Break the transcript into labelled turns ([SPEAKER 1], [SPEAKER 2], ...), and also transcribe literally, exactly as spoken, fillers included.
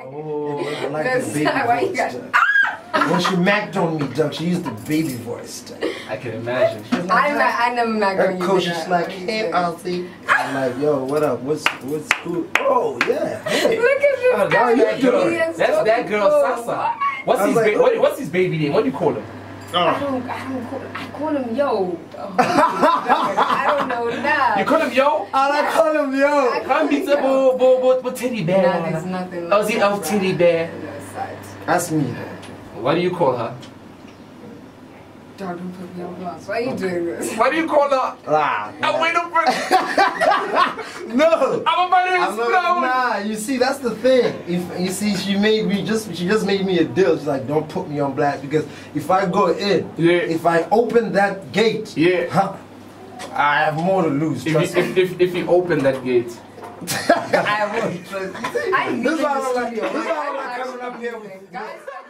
[SPEAKER 1] Oh, I like
[SPEAKER 2] That's
[SPEAKER 1] the baby
[SPEAKER 2] not why you
[SPEAKER 1] voice.
[SPEAKER 2] got-
[SPEAKER 1] Doug. When she macked on me, Doug, she used the baby voice. Doug.
[SPEAKER 3] I can imagine.
[SPEAKER 2] I, ma- I never magged on
[SPEAKER 1] Her
[SPEAKER 2] you.
[SPEAKER 1] coach
[SPEAKER 2] did
[SPEAKER 1] is
[SPEAKER 2] I?
[SPEAKER 1] like, hey, Auntie. I'm like, yo, what up? What's what's cool? Oh, yeah. Hey.
[SPEAKER 2] Look at you.
[SPEAKER 3] Oh, that's that girl.
[SPEAKER 2] He is
[SPEAKER 3] That's
[SPEAKER 2] so
[SPEAKER 3] that girl,
[SPEAKER 2] cool.
[SPEAKER 3] Sasa. What's
[SPEAKER 1] I
[SPEAKER 3] his,
[SPEAKER 1] was like,
[SPEAKER 3] ba- what, what's his baby name? What do you call him?
[SPEAKER 2] I don't, I don't call, I call him yo. Oh, I don't know now.
[SPEAKER 3] You call him Yo?
[SPEAKER 1] I call him yo.
[SPEAKER 2] I
[SPEAKER 3] Come meet the bo bo bo bo teddy bear.
[SPEAKER 2] Nah, there's nothing.
[SPEAKER 3] Oh, the elf teddy bear.
[SPEAKER 1] That's me.
[SPEAKER 3] What do you call her?
[SPEAKER 2] Dog, don't put me on blast. Why are you doing this?
[SPEAKER 3] What do you call her?
[SPEAKER 1] Ah,
[SPEAKER 3] I'm waiting for.
[SPEAKER 1] no.
[SPEAKER 3] I'm about to
[SPEAKER 1] I'm
[SPEAKER 3] explode.
[SPEAKER 1] not, nah, you see, that's the thing. If you see, she made me just, she just made me a deal. She's like, don't put me on blast because if I go in,
[SPEAKER 3] Yeah.
[SPEAKER 1] if I open that gate,
[SPEAKER 3] Yeah.
[SPEAKER 1] huh, I have more to lose.
[SPEAKER 3] If
[SPEAKER 1] Trust
[SPEAKER 3] you,
[SPEAKER 1] me.
[SPEAKER 3] if, if, if you open that gate.
[SPEAKER 1] I have more to trust.
[SPEAKER 2] I
[SPEAKER 1] This is why I don't like.
[SPEAKER 2] studio.
[SPEAKER 1] This is why I
[SPEAKER 2] I
[SPEAKER 1] don't like
[SPEAKER 2] actually
[SPEAKER 1] coming up here with.
[SPEAKER 2] Guys,